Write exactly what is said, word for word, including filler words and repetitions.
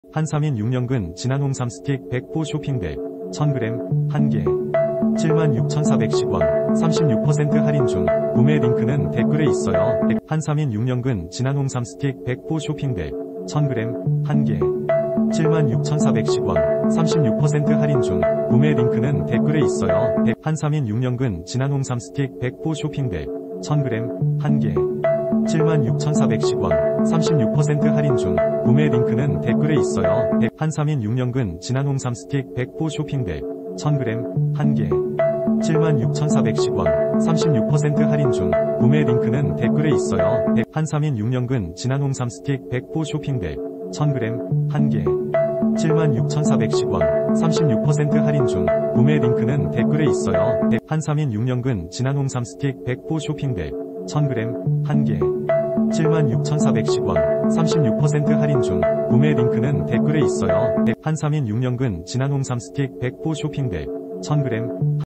한삼인 육 년근 진한 홍삼 스틱 백 호 쇼핑백 천 그램 한 개 칠만 육천사백십 원 삼십육 퍼센트 할인 중. 구매 링크는 댓글에 있어요. 한삼인 육 년근 진한 홍삼 스틱 백 호 쇼핑백 천 그램 한 개 칠만 육천사백십 원 삼십육 퍼센트 할인 중. 구매 링크는 댓글에 있어요. 한삼인 육 년근 진한 홍삼 스틱 백 호 쇼핑백 천 그램 한 개 칠만 육천사백십 원 삼십육 퍼센트 할인 중. 구매 링크는 댓글에 있어요. 한삼인 육 년근 진한 홍삼 스틱 백 호 쇼핑백 천 그램 한 개 칠만 육천사백십 원 삼십육 퍼센트 할인 중. 구매 링크는 댓글에 있어요. 한삼인 육 년근 진한 홍삼 스틱 백 호 쇼핑백 천 그램 한 개 칠만 육천사백십 원 삼십육 퍼센트 할인 중. 구매 링크는 댓글에 있어요. 한삼인 육 년근 진한 홍삼 스틱 백 호 쇼핑백 천 그램 한 개 칠만 육천사백십 원 삼십육 퍼센트 할인 중. 구매 링크는 댓글에 있어요. 한삼인 육 년근 진한 홍삼 스틱 백 호 쇼핑백 천 그램